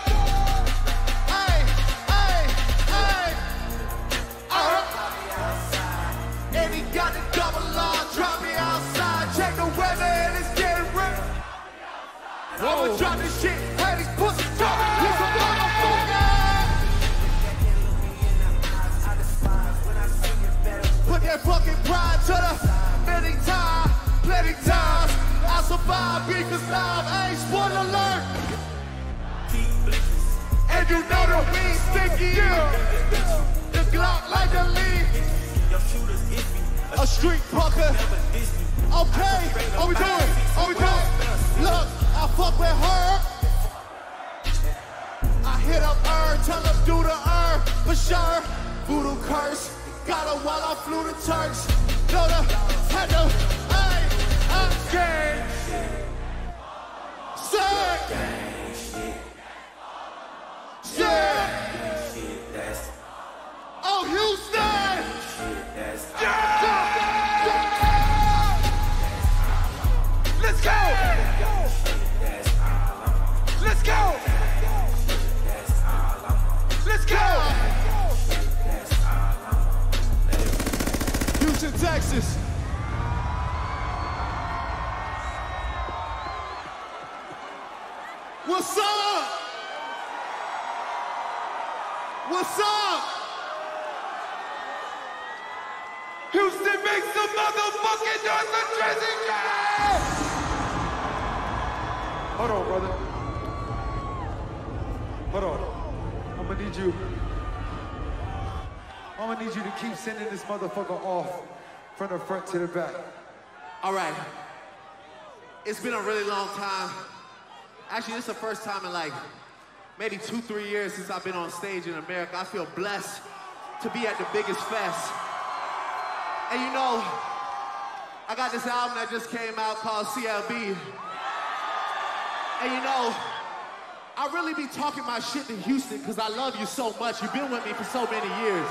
And he got the double R, drop me outside. Check the weather and it's getting real. I'ma drop this shit, hey, these pussy talk. He's a motherfucker. Put that fucking pride to the plenty times. I survive because now I'm spoiler alert. And you know the weed sticky. The Glock like a lead. A street pucker. Okay, what we doing? Look, I fuck with her. I hit up her, tell her do the for sure. Voodoo curse, got her while I flew the Turks. Know the, had the, I'm gang. Say, yeah. Oh, Houston. Yeah. Let's go. Let's go. Let's go. Houston, Texas. What's up? What's up? Houston makes some motherfucking noise for Drizzy J! Hold on, brother. Hold on. I'm gonna need you to keep sending this motherfucker off from the front to the back. All right. It's been a really long time. Actually, this is the first time in like maybe 2-3 years since I've been on stage in America. I feel blessed to be at the biggest fest. And you know, I got this album that just came out called CLB. And you know, I really be talking my shit to Houston because I love you so much. You've been with me for so many years.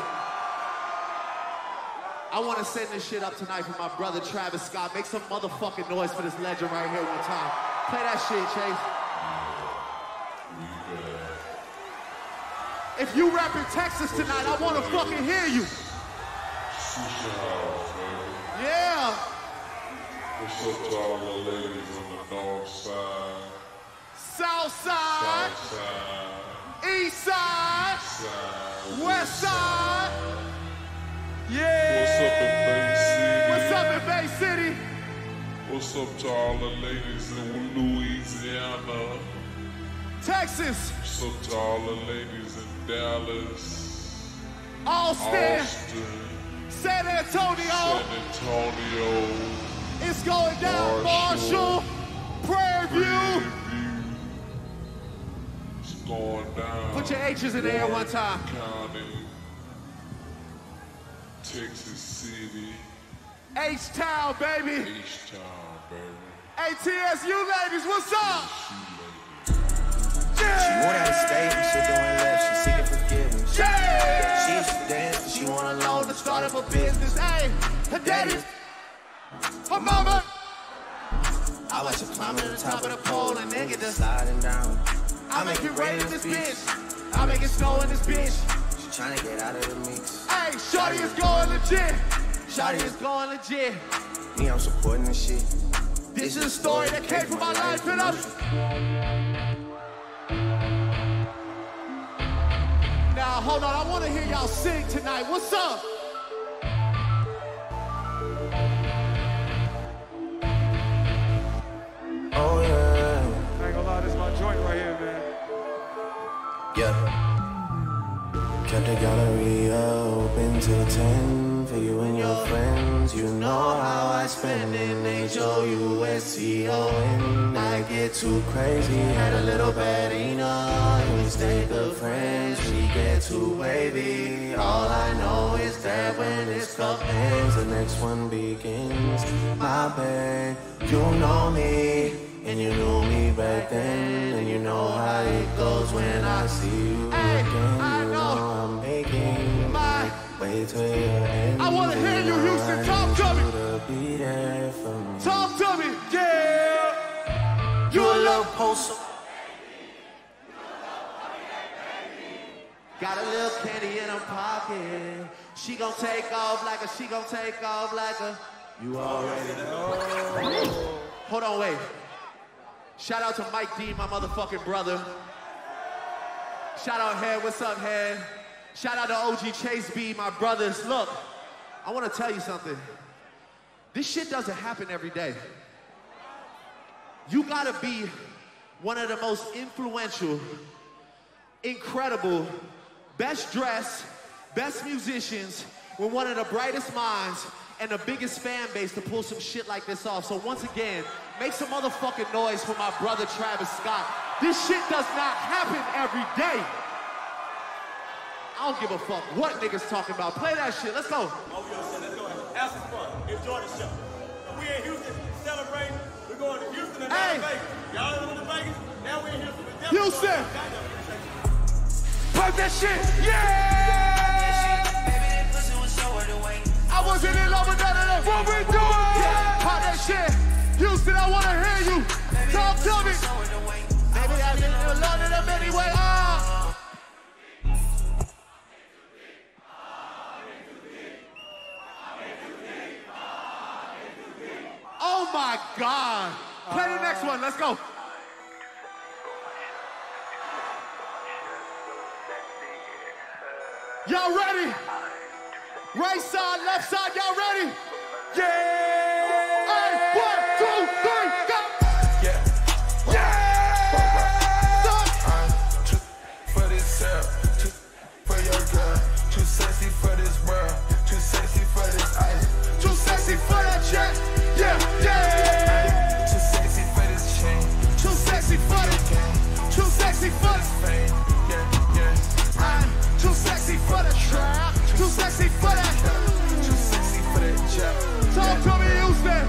I want to send this shit up tonight for my brother Travis Scott. Make some motherfucking noise for this legend right here one time. Play that shit, Chase. If you rapping Texas tonight, I want to fucking hear you. Yeah. What's up to all the ladies on the north side? South side. East side. West side. Yeah. What's up in Bay City? What's up to all the ladies in Louisiana? Texas. What's up to all the ladies in Dallas? Austin. San Antonio. It's going down. Marshall. Prairie View. It's going down. Put your H's in the air one time. County. Texas City. H-Town, baby. H-Town, baby. ATSU ladies, what's up? She want out of state, she doing left, she seeking forgiveness. Yeah. She used to dance, she want a loan to start up a business. Hey, her daddy, her mama. I watch her climb to the top of the pole and then get to sliding down. I make it rain in this bitch. I make it snow in this bitch. She tryna get out of the mix. Hey, shorty is going legit. Shorty is going legit. Me, I'm supporting this shit. This is a story that came from my life and I'm... Now, hold on, I want to hear y'all sing tonight. What's up? The gallery open till 10 for you and your friends. You know how I spend it. H-O-U-S-T-O-N. I get too crazy. Had a little Bettina. We stay good friends. She get too wavy. All I know is that when this cup ends, the next one begins. My babe, you know me. And you knew me back then, and you know how it goes when I see you again. You know I'm making my way to your end. I wanna hear you, Houston. Talk to me. Be there for me. Talk to me. Yeah. You a little poser. Got a little candy in her pocket. She gon' take off like a, she gon' take off like a. You already know. Hold on, wait. Shout out to Mike D, my motherfucking brother. Shout out Head, what's up, Head? Shout out to OG Chase B, my brothers. Look, I wanna tell you something. This shit doesn't happen every day. You gotta be one of the most influential, incredible, best dressed, best musicians with one of the brightest minds and the biggest fan base to pull some shit like this off. So once again, make some motherfucking noise for my brother Travis Scott. This shit does not happen every day. I don't give a fuck what niggas talking about. Play that shit, let's go. Oh, let's go. Have some fun. Enjoy the show. We in Houston celebrating. We're going to Houston and Las Vegas. Y'all in the Vegas, now we in Houston. Houston! Pump that shit! Yeah! I wasn't in love with none of them. What we doing? Yeah. Pop that shit. Houston, I wanna hear you. Talk to me. Maybe I didn't in love with them anyway. Oh my God. Play the next one, let's go. Y'all ready? Right side, left side, y'all ready? Yeah! Hey, 1, 2, 3, go! Yeah. Yeah! I'm too for this girl, too for your girl, too sexy for this world, too sexy for this ice, too sexy for that check. Yeah, yeah! Too sexy for this chain, too sexy for this game, too sexy for this fame. Yeah, yeah. I'm too sexy for the trap, too sexy for that. Too sexy for that job. Talk to me, Houston.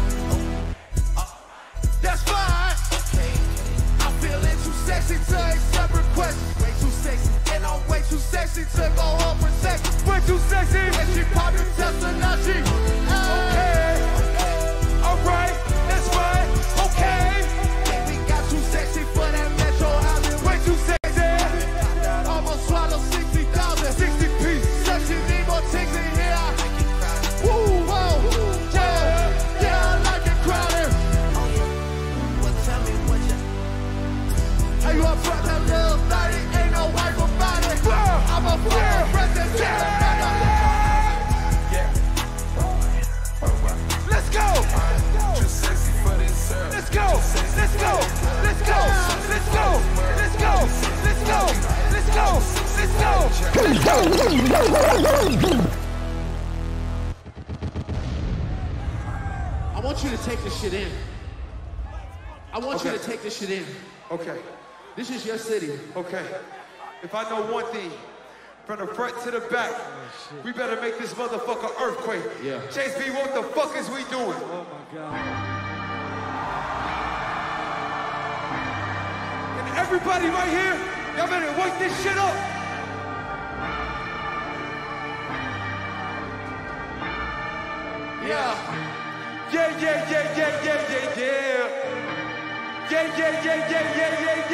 That's fine. I'm feeling too sexy to accept requests. Way too sexy, and I'm way too sexy to go home for sex. Way too sexy, and she popped the Tesla, now she. Okay, alright, that's fine. Okay, and we got too sexy for that metro housing. Way too sexy. Almost swallow 60,000, 60 pieces. Sexy, need more ticks in here. Woo, whoa, yeah, yeah, I like it crowded. Well, tell me what you. Hey, you up front that little thotty, ain't no wife about it. I'm a fucking president, Let's go! Too sexy for this girl. Let's go! Let's go! Let's go! Let's go! Let's go! Let's go! Let's go! Let's go! Let's go! I want you to take this shit in. I want you to take this shit in. Okay. This is your city. Okay. If I know one thing, from the front to the back, we better make this motherfucker earthquake. Yeah. Chase B, what the fuck is we doing? Oh my God. And everybody right here, y'all better wake this shit up. Yeah. Yeah, yeah, yeah, yeah, yeah, yeah, yeah. Yeah, yeah, yeah, yeah, yeah, yeah,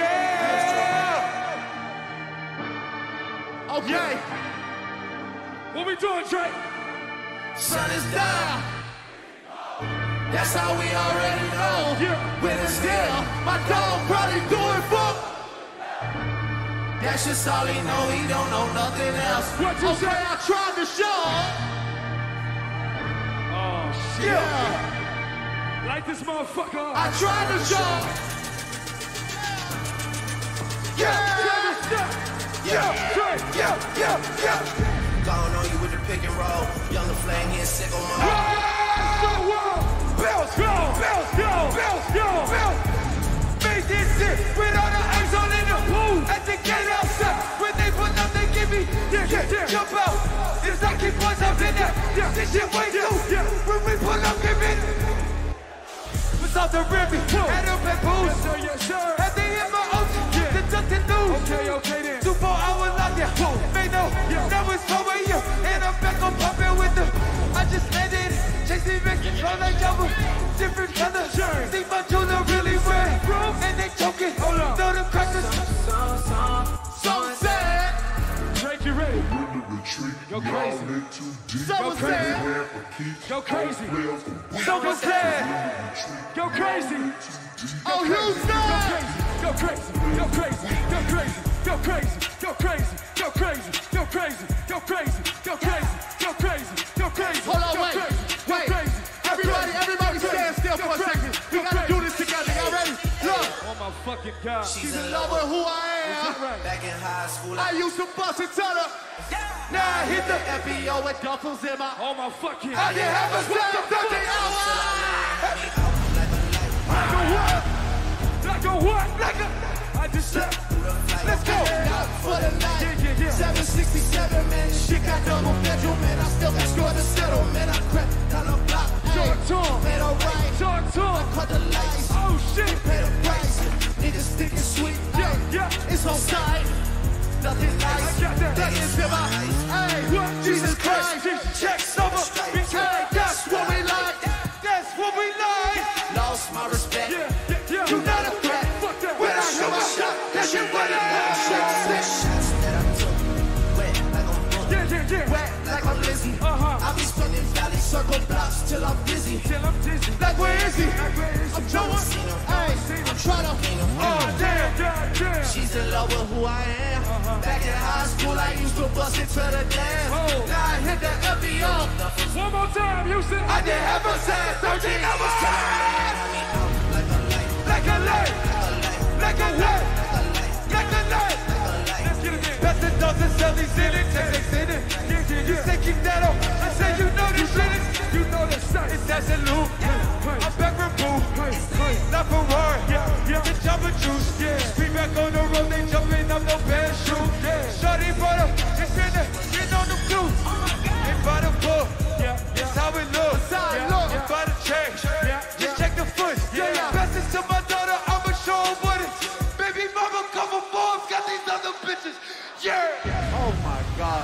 yeah. Okay. What we doing, Trey? Sun is down. That's how we already know. Yeah. When it's still, my dog probably doing fuck. That's just all he know. He don't know nothing else. What you say? I tried to show. Oh shit. Yeah. Light this motherfucker up. I tried to show. Yeah. Going on you with the pick and roll. Young LaFlame, he in sicko mode. Bills, make this shit with all the ice on in the pool. At the gate outside, when they pull up, they give me, jump out. It's like keep boys up in there. This shit way too. When we pull up, give it. What's off the ribby? Head up and boost. Yes, sir. At the end, my ocean, deducting news. Okay then. 2 4 hours out there. Made no, now it's over here. And I'm back on pumping with them. I just landed, chasing back control like Java. Different colors. See my jewelry really red. And they choking. Hold on. Throw the crackers. So sad. Drake, you ready? Go crazy. So sad. Go crazy. So sad. Go crazy. Oh, Houston. Go crazy. Go crazy. Go crazy. Go crazy. Go crazy. Go crazy. Go crazy. Go crazy. Go crazy. Go crazy. Go crazy. Hold on, wait. Everybody stand still for a second. We gotta do this together. Y'all ready? Look. Oh my fucking God. She's in love with who I am. Back in high school, I used to bust and tell her. Now I hit the FBO with duffels in my. Oh my fucking. I can have a step 30 hours. Like a what? Like a. I just said. Let's go. For the night. 767, man. Shit got double bedroom, man. I still got score to settle, man. I crept down the block. Talk, man, alright. Talk. I caught the lights. Oh shit. Pay the price. Niggas thinking sweet. Yeah. It's on side. Nothing nice. Nothing's in my. Hey, what? Jesus Christ. Check summer. Hey, that's what we like. That's what we like. Lost my respect. You not a threat. When I show my shot, that shit running out. Shots that I took. Wet like I'm booked. Wet like I'm Lizzie. I be spinning valley circle blocks till I'm dizzy. Like where is he? I'm trying to. Hey, I'm trying to. Oh damn. She's in love with who I am. Back in high school, I used to bust it to the dance. Now I hit the FBO. One more time, Houston. I did have a sad 13 hours. Like a light. Like a light. Like a light. Let's get it in. That's the dozen sellies in it. Texas in it. You say keep that up. I say you know this shit is. You know the sight. It's that salute. I'm back from Boo. Not for war. The jumping juice. We back on the road. They jumping up no parachute. Shorty brought up. It's in the. You know the blues. They by the book. It's how it looks. It's by the check. Just check the foot. Message to my daughter. I'ma show her what it. Baby mama cover balls. Got these other bitches. Oh my God.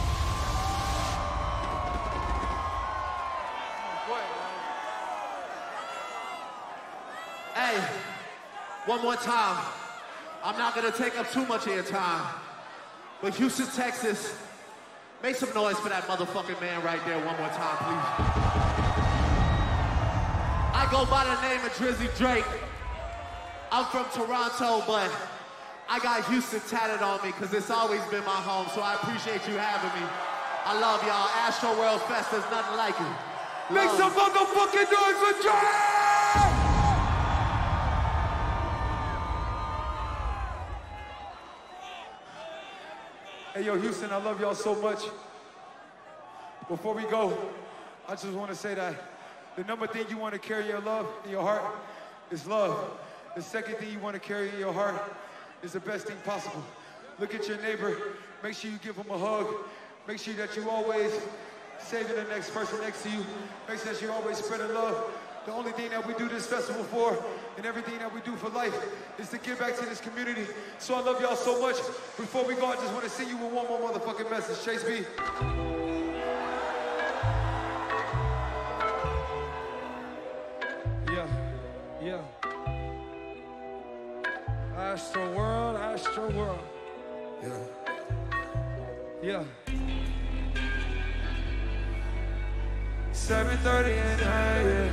Hey, one more time. I'm not gonna take up too much of your time. But Houston, Texas, make some noise for that motherfucking man right there one more time, please. I go by the name of Drizzy Drake. I'm from Toronto, but I got Houston tatted on me because it's always been my home, so I appreciate you having me. I love y'all. Astro World Fest, there's nothing like it. Make some motherfucking noise for Drake! Hey, yo, Houston, I love y'all so much. Before we go, I just want to say that the number thing you want to carry in your love, in your heart, is love. The second thing you want to carry in your heart is the best thing possible. Look at your neighbor. Make sure you give him a hug. Make sure that you always saving the next person next to you. Make sure that you're always spreading love. The only thing that we do this festival for, and everything that we do for life, is to give back to this community. So I love y'all so much. Before we go, I just want to sing you with one more motherfucking message. Chase B. Yeah. Astro World. Yeah. 7:30 at night,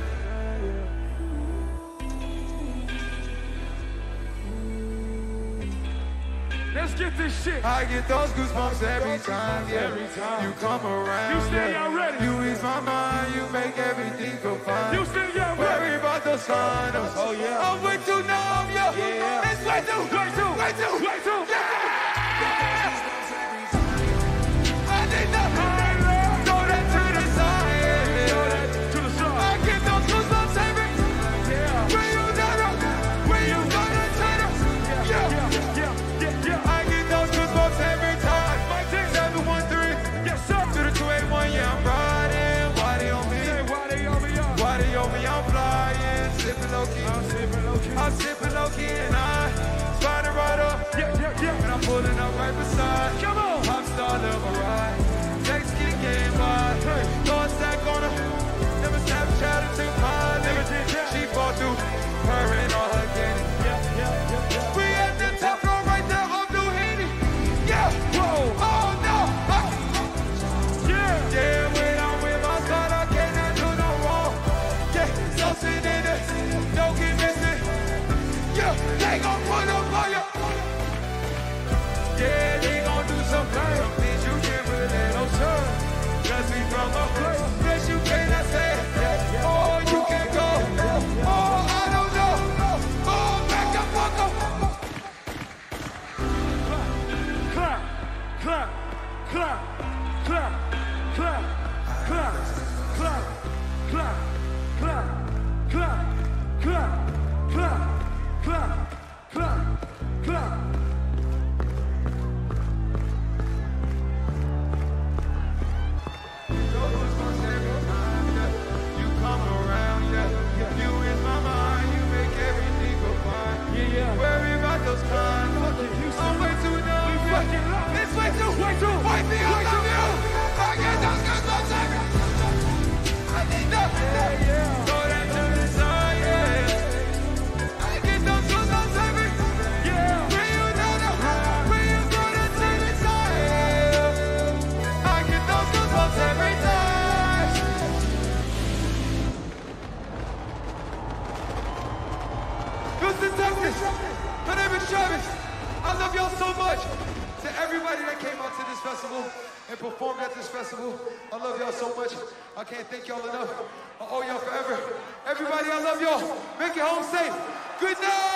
Let's get this shit. I get those goosebumps every time you come around. You stay y'all ready. You ease my mind, you make everything feel fine. You stay y'all ready. Worry about the sun. Oh yeah. I'm way too numb, yeah. It's way too. Yeah. I'm sipping low-key and I sliding right up. And I'm pulling up right beside. Come on. Pop star level ride. Next kid came by. Throw a sack on her. Never Snapchat or took my limit. She fought through her and all her candy. We at the top floor right there of New Haiti. Yeah. Whoa. Oh no. Yeah, when I'm with my son, I cannot do no wrong. Yeah, so sit in it. Don't get missing. Yeah, they gon' put up on you. Yeah, they gon' do some things you can't really no sure. Cause we from a place that you cannot say. Oh, you can go. Oh, I don't know. Oh, back the fuck up. Clap, clap, clap, clap, clap, clap, clap, clap, clap, clap, clap, clap, clap, clap, clap. You come around, yeah. You in my mind, you make everything go fine. Worry about those times. I'm way too numb. It's way too. Wifey, I love you. I get those goosebumps every. I need that. Throw that to the side, yeah. I get those goosebumps every. Bring you down the high. Bring you throw that to the side. I get those goosebumps every time. Houston, Texas. My name is Travis. I love y'all so much. To everybody that came out to this festival and performed at this festival, I love y'all so much. I can't thank y'all enough. I owe y'all forever. Everybody, I love y'all. Make it home safe. Good night.